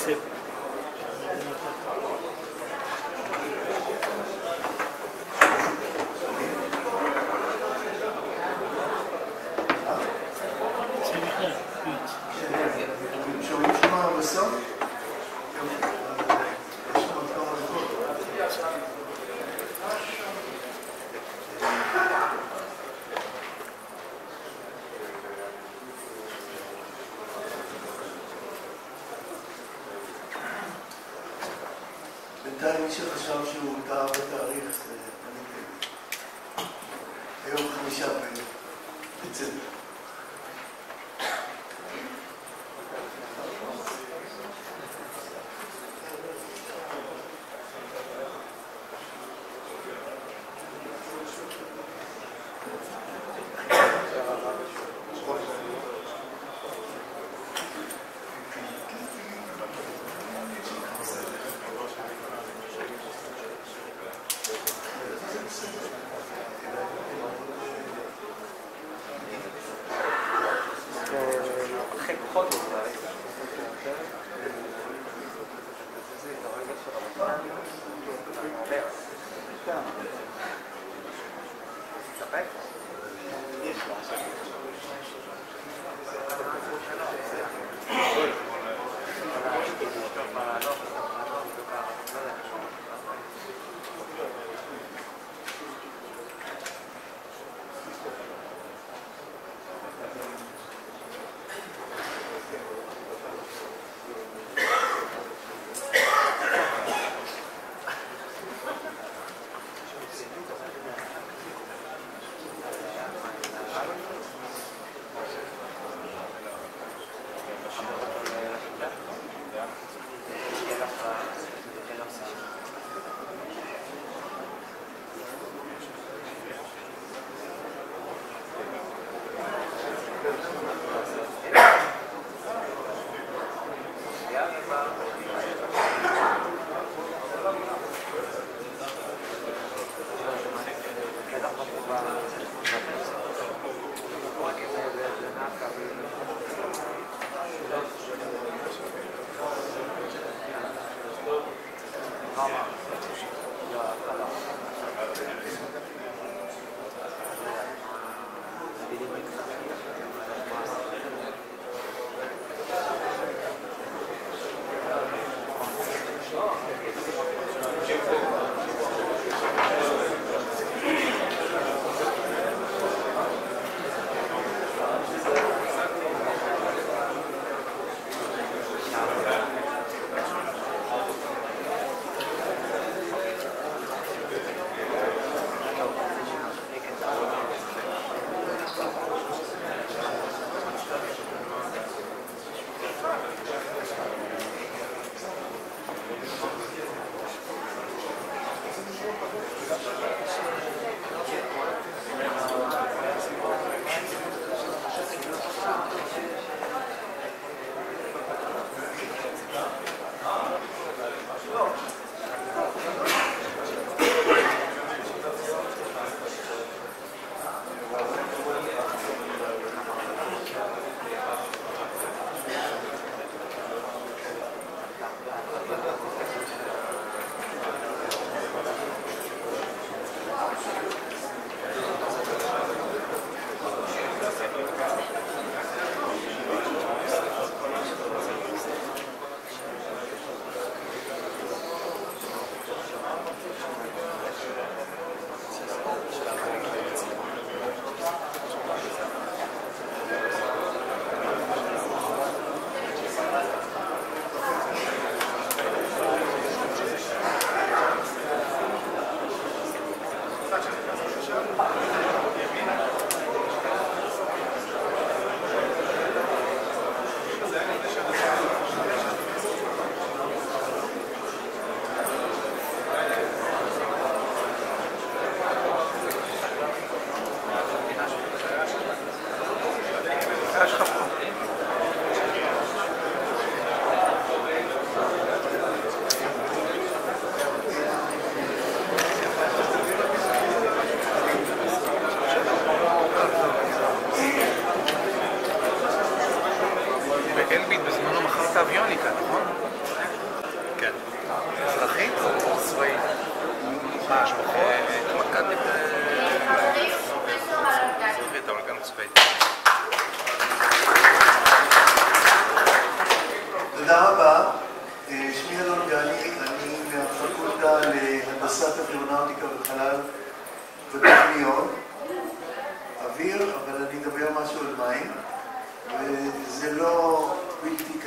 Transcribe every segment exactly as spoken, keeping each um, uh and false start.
כסף. שומעים שמה בסוף? בינתיים מי שחשב שהוא טעה בתאריך זה היום חמישה בדצמבר. אלביט בזמנו מכר את האביוניקה, נכון?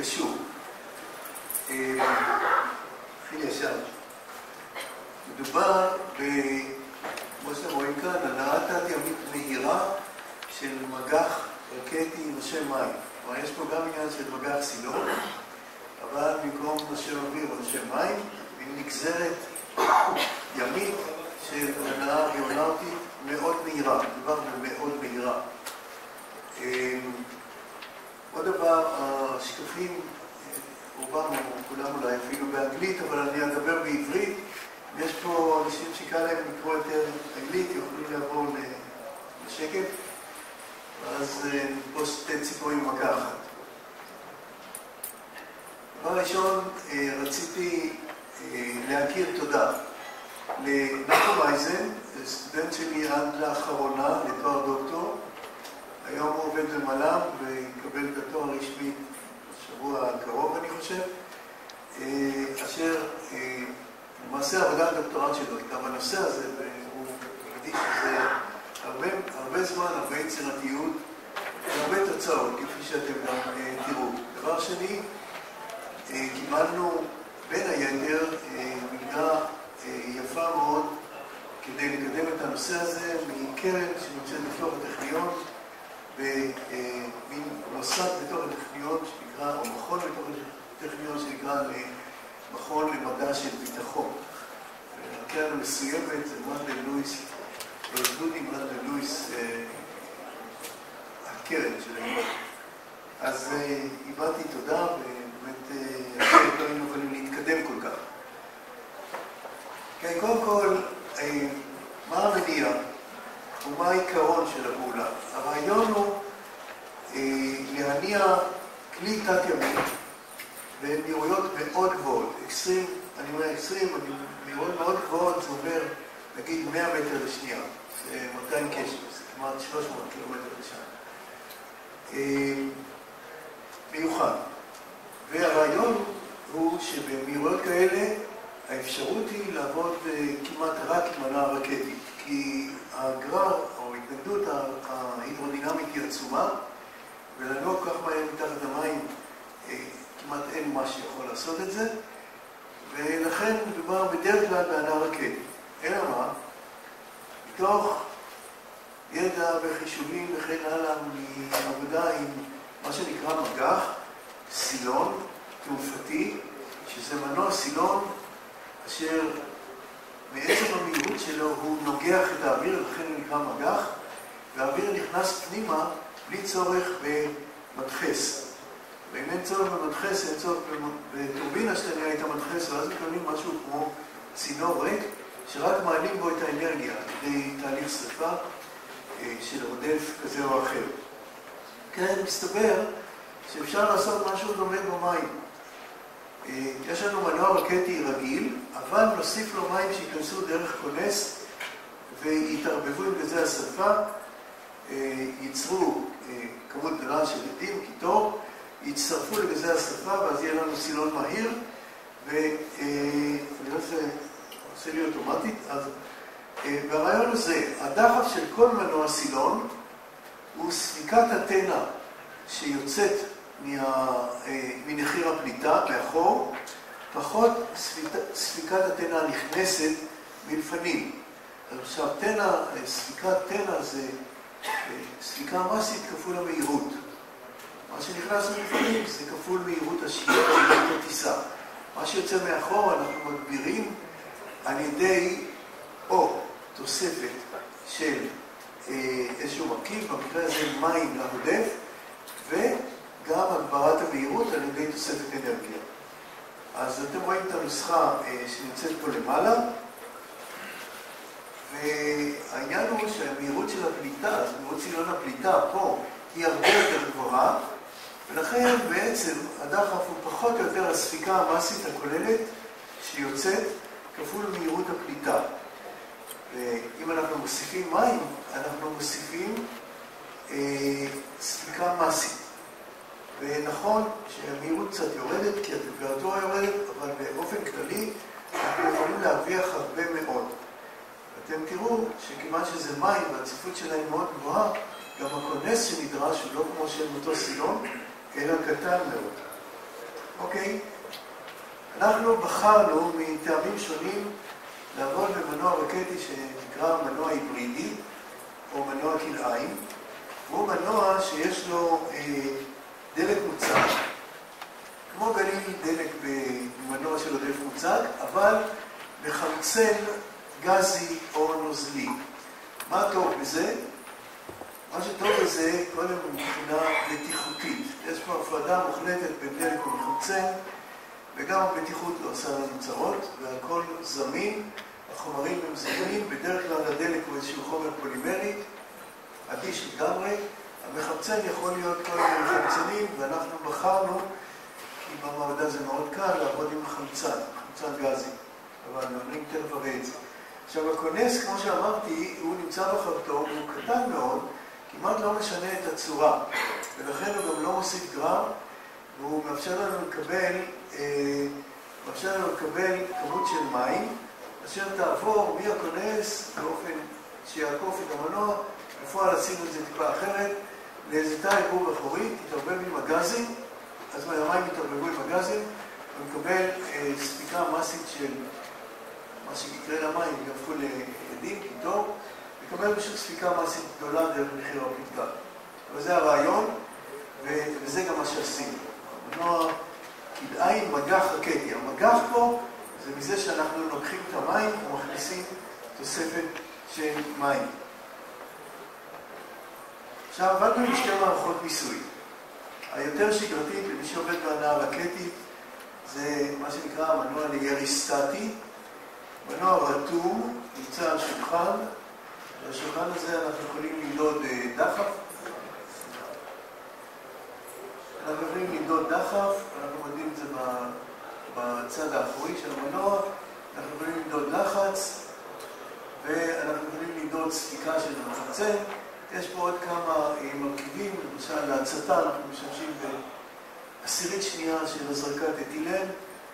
קשור. הכי ישר. מדובר, כמו שאתם רואים כאן, הנעת תת-ימית מהירה של מגח רקטי נושם מים. כלומר, יש פה גם עניין של מגח סילון, אבל במקום נושם אוויר או נושם מים, היא נגזרת ימית של הנעה גיאונרטית מאוד מהירה. מדובר במאוד מהירה. עוד דבר, השקפים, רובם, כולם אולי אפילו באנגלית, אבל אני אדבר בעברית. יש פה אנשים שקל להם לקרוא יותר אנגלית, יוכלו לעבור לשקף. אז פה שתי ציפורים מכה אחת. דבר ראשון, רציתי להכיר תודה לנחום אייזן, סטודנט שלי עד לאחרונה, לתואר דוקטור. היום הוא עובד במל"ם ויקבל את התואר הרשמי בשבוע הקרוב, אני חושב, אשר למעשה עבודת הדוקטורט שלו הייתה בנושא הזה, והוא הקדיש לזה הרבה, הרבה זמן, הרבה יצירתיות והרבה תוצאות, כפי שאתם גם תראו. דבר שני, קיבלנו בין היתר מלגה יפה מאוד כדי לקדם את הנושא הזה מקרן שנמצאת בתוך הטכניון, במין מוסד בתוך הטכניון שנקרא, או מכון בתוך הטכניון שנקרא מכון למדע של ביטחון. הקרן המסוימת זה מנדל לואיס, דודי מנדל לואיס, הקרן שלהם. אז איבדתי תודה, ובאמת אחרת לא היינו יכולים להתקדם כל כך. כן, קודם כל, מה המניע ומה העיקרון של הפעולה? הרעיון הוא להניע כלי תת-ימי במהירויות מאוד גבוהות. אקסטרים, אני אומר אקסטרים, מהירויות מאוד גבוהות, זה אומר, נגיד, מאה מטר לשנייה. זה מאתיים קשב, זה כמעט שלוש מאות קילומטר לשעה. מיוחד. והרעיון הוא שבמהירויות כאלה, האפשרות היא לעבוד כמעט רק עם הנעה רקטית. כי הגרר, או ההתנגדות ההידרודינמית היא עצומה, ולנוע כל כך מהר מתחת למים, כמעט אין מה שיכול לעשות את זה, ולכן מדובר בדרך כלל בהנעה רקטית. אלא מה? מתוך ידע וחישובים וכן הלאה מעבודה עם מה שנקרא מגח, סילון תעופתי, שזה מנוע סילון אשר מעצם המהירות שלו הוא נוגח את האוויר, לכן הוא נקרא מגח, והאוויר נכנס פנימה בלי צורך במדחס. ואם אין צורך במדחס, אין צורך בטורבינה שתניע את המדחס, ואז מקבלים משהו כמו צינור ריק, שרק מעלים בו את האנרגיה כדי תהליך שריפה של רודף כזה או אחר. כן, מסתבר שאפשר לעשות משהו דומה במים. יש לנו מנוע רקטי רגיל, אבל נוסיף לו מים שיכנסו דרך כונס ויתערבבו עם גזי השרפה, ייצרו כמות גדולה של עדים, קיטור, יצטרפו לגזי השרפה, ואז יהיה לנו סילון מהיר, ואני רואה שזה עושה לי אוטומטית, אז והרעיון הזה, הדחף של כל מנוע סילון הוא ספיקת התנע שיוצאת מנחיר הפליטה, מאחור, פחות ספיקת התנע הנכנסת מלפנים. עכשיו, תנע, ספיקת תנע זה ספיקה מסית כפול המהירות. מה שנכנס מלפנים זה כפול מהירות השקיעה של הטיסה. מה שיוצא מאחור אנחנו מגבירים על ידי או תוספת של איזשהו מרכיב, במקרה הזה מים להודף, וגם הגברת המהירות על ידי תוספת אנרגיה. אז אתם רואים את הנוסחה שנמצאת פה למעלה, והעניין הוא שהמהירות של הפליטה, אז מהירות סילון הפליטה פה, היא הרבה יותר גבוהה, ולכן בעצם הדחף הוא פחות או יותר הספיקה המסית הכוללת שיוצאת כפול מהירות הפליטה. ואם אנחנו מוסיפים מים, אנחנו מוסיפים אה, ספיקה מסית. ונכון שהמהירות קצת יורדת, כי הטמפרטורה יורדת, אבל באופן כללי אנחנו יכולים להרוויח הרבה מאוד. אתם תראו שכיוון שזה מים והצפיפות שלהם מאוד גבוהה, גם הכונס שנדרש הוא לא כמו של אותו סילון, אלא קטן מאוד. אוקיי? אנחנו בחרנו מטעמים שונים לעבוד במנוע רקטי שנקרא מנוע היברידי או מנוע כלאיים. הוא מנוע שיש לו אה, דלק מוצק, כמו גליל דלק במנוע של עודף מוצק, אבל בחמצן גזי או נוזלי. מה טוב בזה? מה שטוב בזה, קודם מבחינה בטיחותית. יש פה הפרדה מוחלטת בין דלק ומחמצן, וגם הבטיחות לא עושה לנו צרות, והכל זמין, החומרים הם זמינים, בדרך כלל הדלק הוא איזשהו חומר פולימרי, אדיש לגמרי. המחמצן יכול להיות כל מיני מחמצנים, ואנחנו בחרנו, כי במעבדה זה מאוד קל, לעבוד עם חמצן, חמצן גזי. אבל אני תכף אראה את זה. עכשיו, הכונס, כמו שאמרתי, הוא נמצא בחרטום, הוא קטן מאוד, כמעט לא משנה את הצורה, ולכן הוא גם לא מוסיף גרם, והוא מאפשר לנו לקבל, אה, מאפשר לנו לקבל כמות של מים, אשר תעבור מהכונס באופן שיעקוף את המנוע, בפועל עשינו את זה טיפה אחרת, לאיזה תא ערבוב אחורי, תתערבב עם הגזים, אז המים יתערבבו עם הגזים, ונקבל אה, ספיקה מסית של מה שיקרה למים, יהפכו לידים, קיטור, יקבל פשוט ספיקה מסית גדולה דרך מחיר הפתקה. אבל זה הרעיון, וזה גם מה שעשינו. המנוע כלאיים מגח רקטי. המגח פה זה מזה שאנחנו לוקחים את המים ומכניסים תוספת של מים. עכשיו, עבדנו עם שתי מערכות ניסוי. היותר שגרתית, למי שעובד בהנעה רקטית, זה מה שנקרא המנוע לירי סטטי. מנוע רתום, נמצא על שולחן. בשולחן הזה אנחנו יכולים למדוד דחף. אנחנו יכולים למדוד דחף, אנחנו מודדים את זה בצד האחורי של המנוע. אנחנו יכולים למדוד לחץ, ואנחנו יכולים למדוד ספיקה של המחמצן. יש פה עוד כמה מרכיבים, למשל להצתה אנחנו משתמשים בעשירית שנייה של הזרקת אתילן,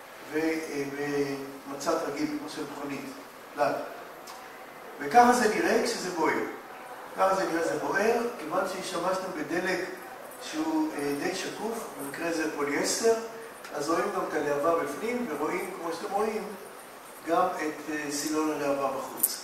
ובמצת רגיל כמו של מכונית, פלאג. וככה זה נראה כשזה בוער. ככה זה נראה זה בוער, כיוון שהשתמשנו בדלק שהוא די שקוף, במקרה זה פוליאסטר, אז רואים גם את הלהבה בפנים, ורואים, כמו שאתם רואים, גם את סילון הלהבה בחוץ.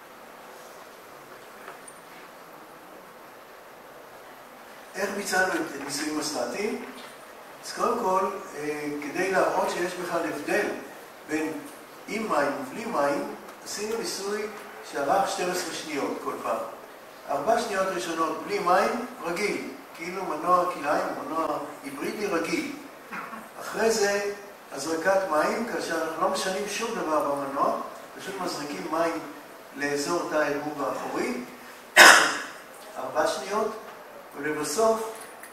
איך ביצענו את ניסויים הסטטיים? אז קודם כל, כדי להראות שיש בכלל הבדל בין עם מים ובלי מים, עשינו ניסוי שארך שתים עשרה שניות כל פעם. ארבע שניות ראשונות בלי מים, רגיל, כאילו מנוע כלאיים, מנוע היברידי רגיל. אחרי זה, הזרקת מים, כאשר אנחנו לא משנים שום דבר במנוע, פשוט מזריקים מים לאזור תא הערבוב האחורי, ארבע שניות, ולבסוף,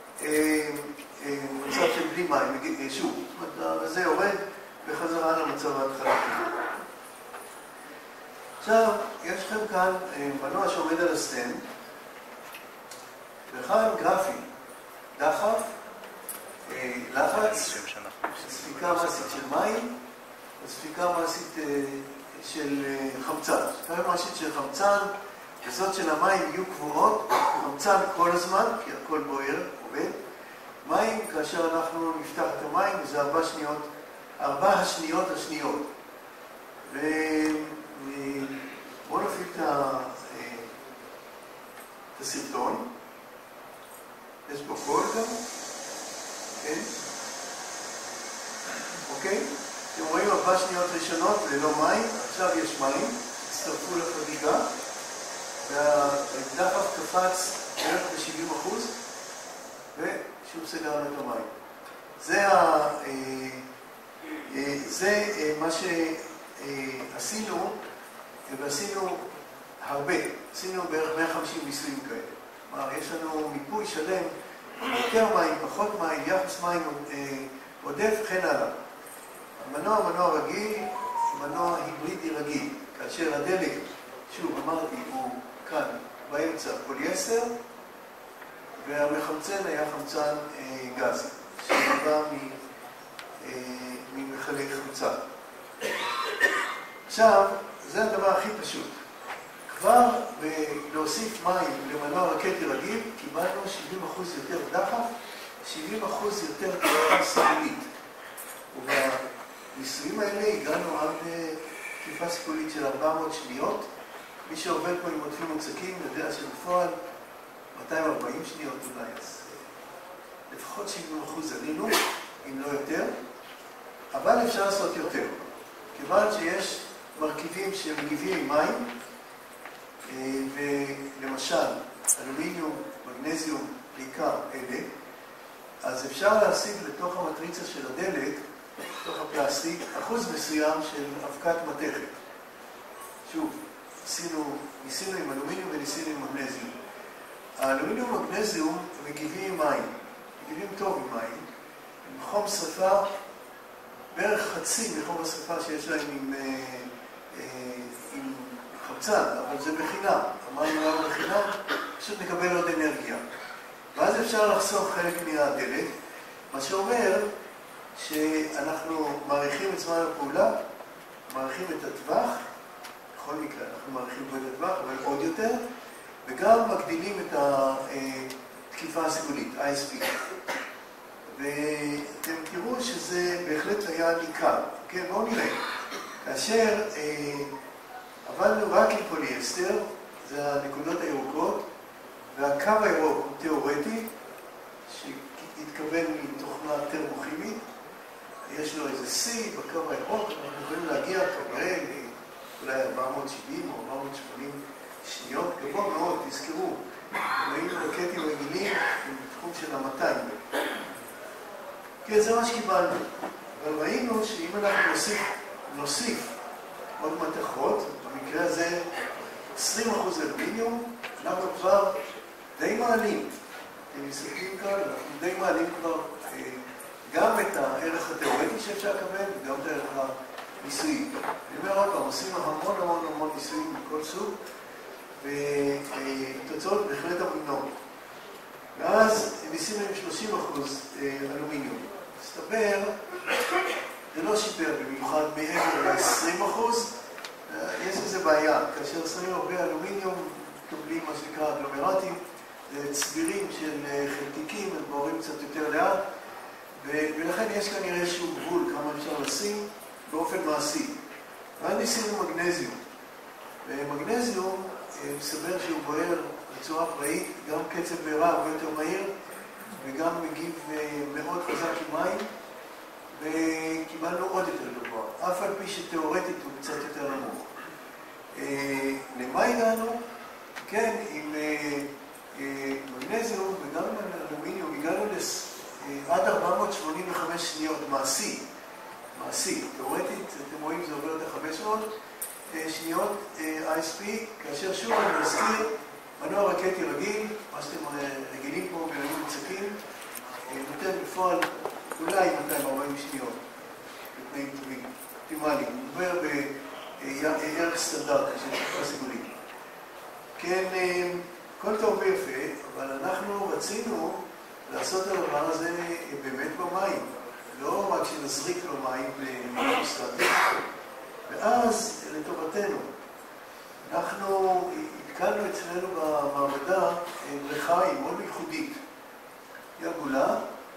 מצב של בלי מים, שוב, זה יורד בחזרה למצב ההתחלתי. עכשיו, יש לכם כאן מנוע שעומד על הסטנד, וכאן גרפי, דחף, לחץ, ספיקה מסית של מים, וספיקה מסית של חמצן. ספיקה מסית של חמצן, וזאת של המים יהיו קבועות, חמצן כל הזמן, כי הכל בוער, עובד. מים, כאשר אנחנו נפתח את המים, זה ארבע שניות, ארבע השניות השניות. ו... בואו נפעיל את הסרטון. יש פה קול גם. כן? אוקיי? אתם רואים ארבע שניות ראשונות ללא מים, עכשיו יש מים, הצטרפו לחגיגה, והדחף קפץ בערך ב-שבעים אחוז, ושוב סגרנו את המים. זה, ה... זה מה שעשינו, ועשינו הרבה. עשינו בערך מאה וחמישים ניסויים כאלה. כלומר, יש לנו מיפוי שלם, יותר מים, פחות מים, יחס מים עודף, וכן הלאה. המנוע מנוע רגיל, מנוע היברידי רגיל, כאשר הדלק, שוב אמרתי, הוא כאן באמצע פוליאסטר, והמחמצן היה חמצן גזי, שבא ממכלי חמצן. עכשיו, זה הדבר הכי פשוט. כבר להוסיף מים למנוע רקטי רגיל, קיבלנו שבעים אחוז יותר דחף, שבעים אחוז יותר תנועה סגולית. בניסויים האלה הגענו עד תקיפה סיכולית של ארבע מאות שניות. מי שעובד פה עם עוטפים מוצקים יודע שבפועל מאתיים וארבעים שניות אולי, אז לפחות שבעים אחוז עלינו, אם לא יותר, אבל אפשר לעשות יותר. כיוון שיש מרכיבים שמגיבים עם מים, ולמשל, אלומיניום, מגנזיום, בעיקר אלה, אז אפשר להשיג לתוך המטריצה של הדלק, לתוך הפלסטיק, אחוז מסוים של אבקת מתכת. שוב, ניסינו, ניסינו עם אלומיניום וניסינו עם מגנזיום. האלומיניום ומגנזיום מגיבים עם מים, מגיבים טוב עם מים, עם חום שריפה, בערך חצי מחום השריפה שיש להם עם, עם חמצן, אבל זה בחינם. המים לא בחינם, פשוט נקבל עוד אנרגיה. ואז אפשר לחסוך חלק מהדלק, מה שאומר שאנחנו מעריכים את זמן הפעולה, מעריכים את הטווח, בכל מקרה אנחנו מעריכים פה את הטווח, אבל עוד יותר, וגם מגדילים את התקיפה הסיכולית, איי אס פי. ואתם תראו שזה בהחלט היה ניכר. כן, בואו נראה. כאשר אה, עבדנו רק עם פוליאסטר, זה הנקודות הירוקות, והקו הירוק הוא תיאורטי, שהתכוון מתוכנה טרמוכימית. יש לו איזה C בקו הירוק, אנחנו יכולים להגיע כנראה אולי ארבע מאות שבעים או ארבע מאות שמונים שניות, גבוה מאוד, תזכרו, ראינו רקטים רגילים בתחום של ה-מאתיים. כן, זה מה שקיבלנו, אבל ראינו שאם אנחנו נוסיף, נוסיף עוד מתכות, במקרה הזה עשרים אחוז אלומיניום, אנחנו כבר די מעלים. אתם מסתכלים כאן, אנחנו די מעלים כבר אה, גם את הערך התיאורטי שאפשר לקבל, וגם את הערך הניסויי. אני אומר עוד פעם, עושים המון המון המון ניסויים מכל סוג, והתוצאות בהחלט אמינות. ואז ניסינו עם שלושים אחוז אלומיניום. מסתבר, זה לא שיפר במיוחד מעבר ל-עשרים אחוז. יש איזו בעיה, כאשר שמים הרבה אלומיניום, מקבלים מה שנקרא אגלומרטים, זה צבירים של חלקיקים, הם בוערים קצת יותר לאט, ולכן יש כנראה איזשהו גבול כמה אפשר לשים באופן מעשי. ואז ניסינו מגנזיום. ומגנזיום מסבר שהוא בוער בצורה פראית, גם קצב בעירה הרבה יותר מהיר, וגם מגיב מאוד חזק עם מים, וקיבלנו עוד יותר גבוה, אף על פי שתיאורטית הוא קצת יותר נמוך. למה הגענו? כן, עם מגנזיום וגם עם אלומיניום הגענו עד ארבע מאות שמונים וחמש שניות מעשי, מעשי, תיאורטית, אתם רואים זה עובר את חמש מאות שניות איי אס פי, כאשר שוב אני מזכיר, מנוע רקטי רגיל, מה שאתם רגילים פה מנועים מוצקים, נותן בפועל אולי מאתיים וארבעים שניות, בתנאים טובים, אופטימליים, הוא עובר בערך סטנדרטי של תקיפה סיכולית. כן, כל טוב ויפה, אבל אנחנו רצינו לעשות את הדבר הזה באמת במים, לא רק שנזריק לו מים במנוע סטטי, ואז לטובתנו, אנחנו התקלנו אצלנו במעבדה בריכה היא מאוד ייחודית. היא עגולה,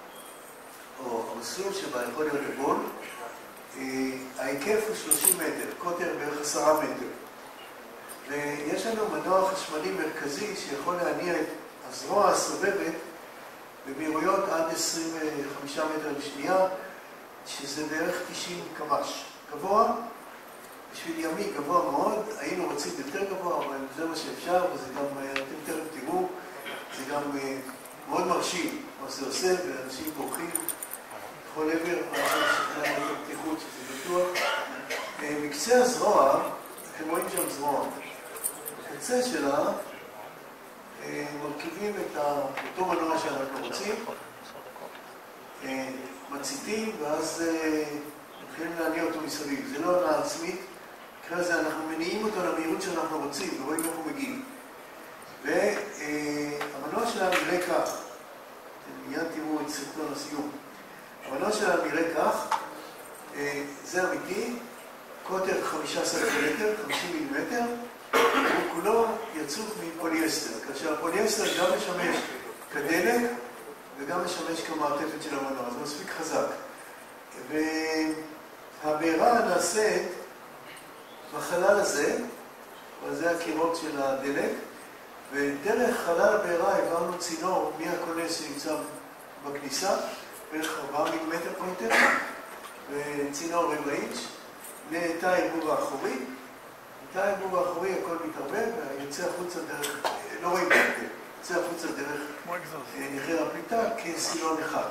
או המסלול שבה יכול להיות עגול, ההיקף הוא שלושים מטר, קוטר בערך עשרה מטר. ויש לנו מנוע חשמלי מרכזי שיכול להניע את הזרוע הסובבת במהירויות עד עשרים וחמישה מטר לשנייה, שזה בערך תשעים קמ"ש. גבוה, בשביל ימי גבוה מאוד, היינו רוצים יותר גבוה, אבל זה מה שאפשר, וזה גם, אתם תכף תראו, זה גם מאוד מרשים מה זה עושה, ואנשים בורחים בכל עבר, אבל יש לנו פתיחות שזה בטוח. מקצה הזרוע, אתם רואים שם זרוע, בקצה שלה מרכיבים את אותו מנוע שאנחנו רוצים, מציתים, ואז מתחילים להניע אותו מסביב. זה לא הנעה עצמית, אחרי זה אנחנו מניעים אותו למהירות שאנחנו רוצים, ורואים איך הוא מגיעים. והמנוע שלנו נראה כך, מיד תראו את סרטון הסיום. המנוע שלנו נראה כך, זה אמיתי, קוטר חמישה עשר מטר, חמישים מילימטר, הוא כולו יצוק מפוליאסטר, כאשר הפוליאסטר גם משמש כדלק וגם משמש כמעטפת של המנוע, זה מספיק חזק. הבעירה נעשית בחלל הזה, וזה הקירות של הדלק, ודרך חלל הבעירה העברנו צינור מהכונס שנמצא בכניסה, בערך ארבעה מילימטר פוינטר, וצינור רבע אינץ', לתא הערבוב האחורי. בתא הערבוב האחורי הכל מתערבב, ויוצא החוצה דרך, לא רואים את זה, יוצא החוצה דרך נחיר הפליטה כסילון אחד.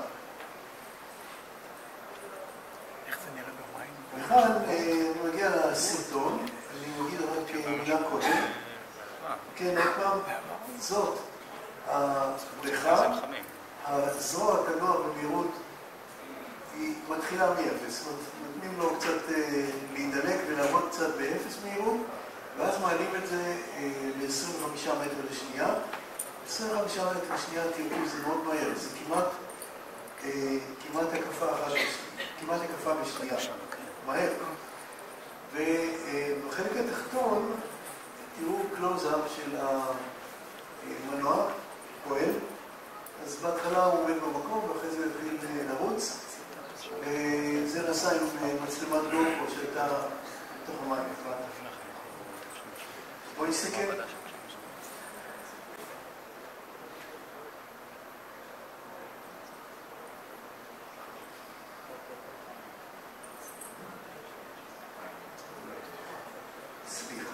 איך זה נראה במים? וכאן אני מגיע לסרטון, אני מגיד רק מילה קודם. כן, עוד פעם, זאת הבריכה, הזרוע תנוע במהירות היא מתחילה מאפס, זאת אומרת, נותנים לו קצת להידלק ולעבוד קצת באפס מהירות, ואז מעלים את זה ל-עשרים וחמישה מטר לשנייה. עשרים וחמישה מטר לשנייה, תראו, זה מאוד מהר, זה כמעט, כמעט הקפה אחת, כמעט הקפה בשנייה, מהר. ובחלק התחתון, תראו קלוז-אפ של המנוע, פועל. אז בהתחלה הוא עומד במקום, ואחרי זה התחיל לרוץ. וזה נעשה עם מצלמת גופרו שהייתה בתוך המים. בואו נסתכל. סליחה.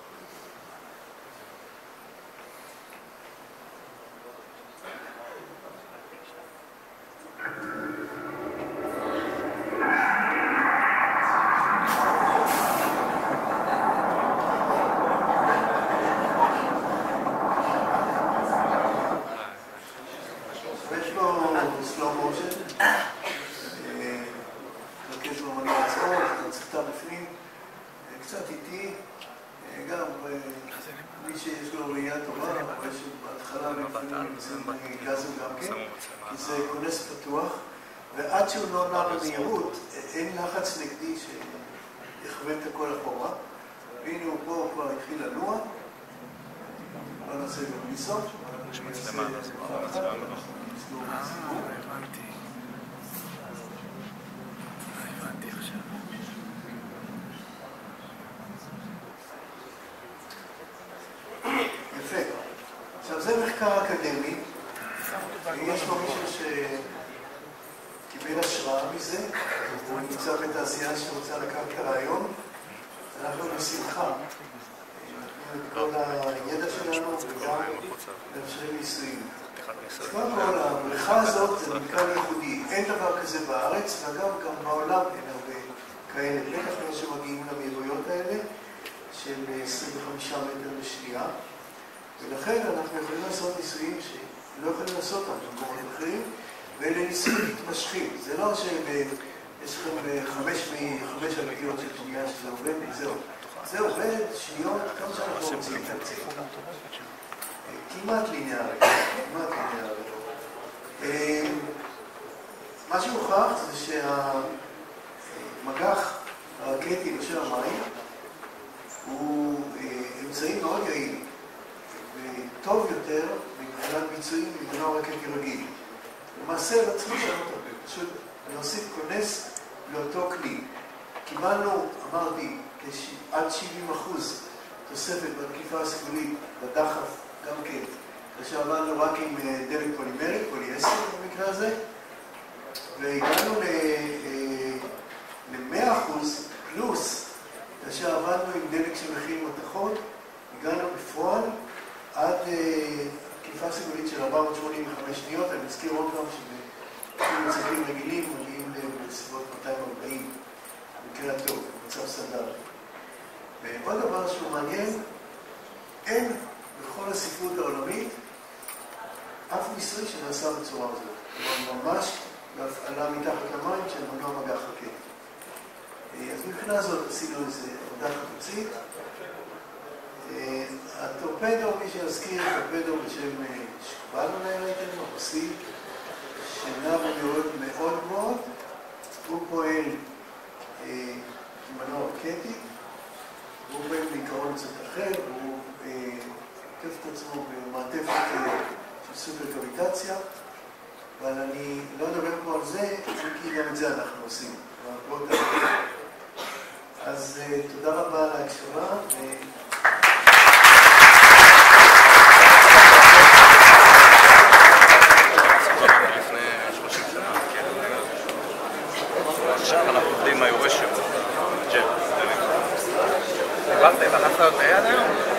קצת איטי, גם מי שיש לו ראייה טובה, אבל שבהתחלה לפעמים נמצאים גזים גם כן, כי זה כונס פתוח, ועד שהוא לא נע במהירות, אין לחץ נגדי שיכוון את הכל אחורה. והנה הוא פה כבר התחיל לנוע, לא נעשה גם מסוף, יש מצלמה, לא מצלמה מרחוק. הבנתי. הבנתי עכשיו. יפה. עכשיו זה מחקר אקדמי, יש פה מישהו שקיבל השראה מזה, הוא נמצא בתעשייה שרוצה לקחת את הרעיון, אנחנו בשמחה. כל הידע שלנו וגם לאפשרים ניסויים. קודם כל, הבריכה הזאת זה מקרה ייחודי. אין דבר כזה בארץ, ואגב, גם בעולם אין הרבה כאלה. בטח לא שמגיעים למהירויות האלה של עשרים וחמישה מטר לשנייה. ולכן אנחנו יכולים לעשות ניסויים שלא יכולים לעשות אותם במקומות אחרים, ואלה ניסויים מתמשכים. זה לא שיש לכם חמש אלפיות של שנייה שזה עובד, וזהו. זה עובד שניות כמה שאנחנו רוצים להציג. כמעט ליניארי, כמעט ליניארי. מה שהוכח זה שהמגח הרקטי בשל המים הוא אמצעי מאוד יעיל וטוב יותר מבחינת ביצועים ממנוע רקטי רגיל. למעשה לא צריך לשנות הרבה, פשוט להוסיף כונס לאותו כלי. קיבלנו, אמרתי, עד שבעים אחוז תוספת בתקיפה הסגולית בדחף גם כן, כאשר עבדנו רק עם דלק פולימרי, פוליאסטר במקרה הזה, והגענו ל-מאה אחוז פלוס, כאשר עבדנו עם דלק שמכיל מתכות, הגענו בפועל עד תקיפה סגולית של ארבע מאות שמונים וחמש שניות. אני מזכיר עוד פעם שבמצבים רגילים מגיעים לסביבות מאתיים וארבעים, במקרה הטוב, במצב סטנדרטי. ועוד דבר שהוא מעניין, אין בכל הספרות העולמית אף ניסוי שנעשה בצורה הזאת. כלומר, ממש בהפעלה מתחת למים של מנוע מגח רקטי. אז מבחינה זאת עשינו איזו עבודה חלוצית. הטורפדו, מי שיזכיר, טורפדו בשם שקבל אולי ראיתם, הרוסי, שנע במהירויות מאוד גבוהות. הוא פועל עם מנוע רקטי. הוא פועל בעיקרון קצת אחר, הוא עוטף את עצמו במעטפת של סופר גרביטציה, אבל אני לא אדבר פה על זה, כי גם את זה אנחנו עושים. ותודה רבה על ההקשבה. עכשיו אנחנו עובדים מהיורש שלו. ג'ל. דיברת, לחצת את היד היום?